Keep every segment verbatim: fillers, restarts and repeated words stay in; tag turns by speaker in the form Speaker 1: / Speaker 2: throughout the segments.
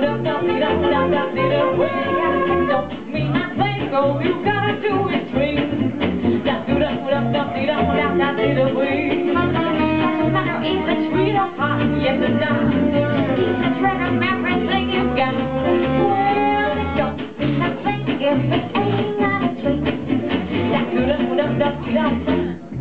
Speaker 1: Don't mean nothing, all you gotta do is swing. Da do da da da da da da da da way. Doesn't matter if it's sweet or hot, yes or no. It's random everything you got. Well, it don't mean nothing if it ain't got a swing. Da do da da da da da.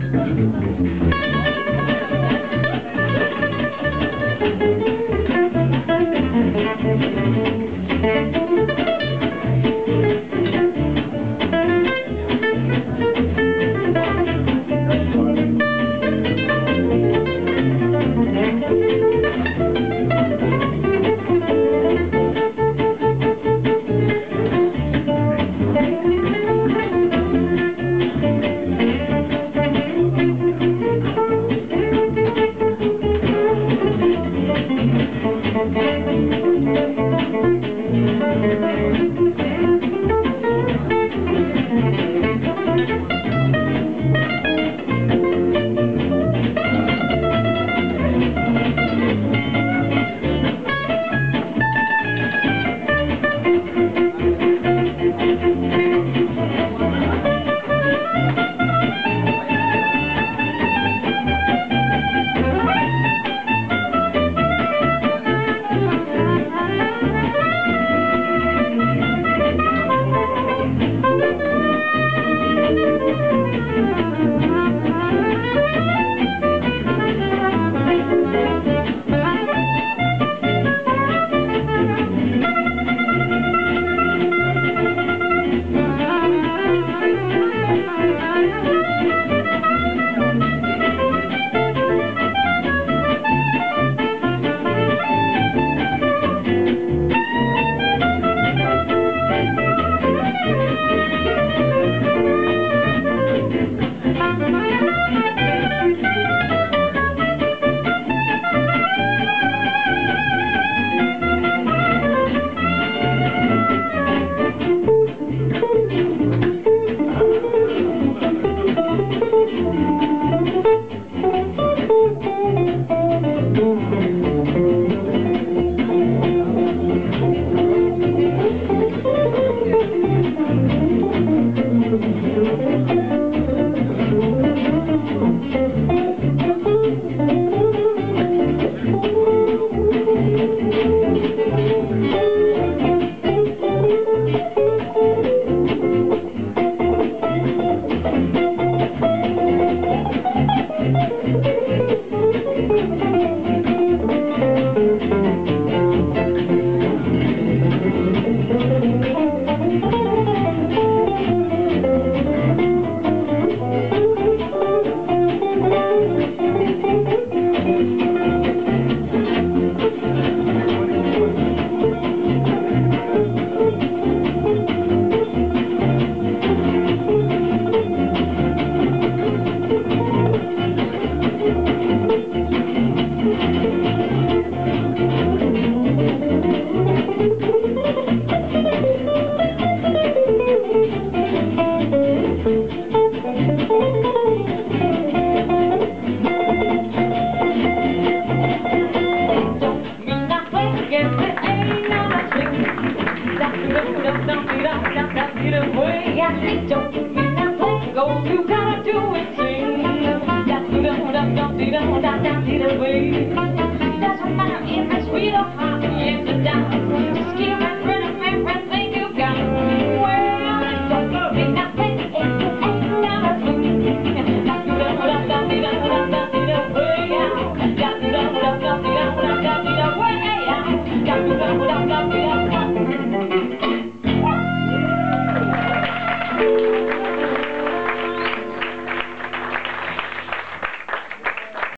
Speaker 1: Don't mean nothing, all you gotta do is sing. Da da da da da da da da da.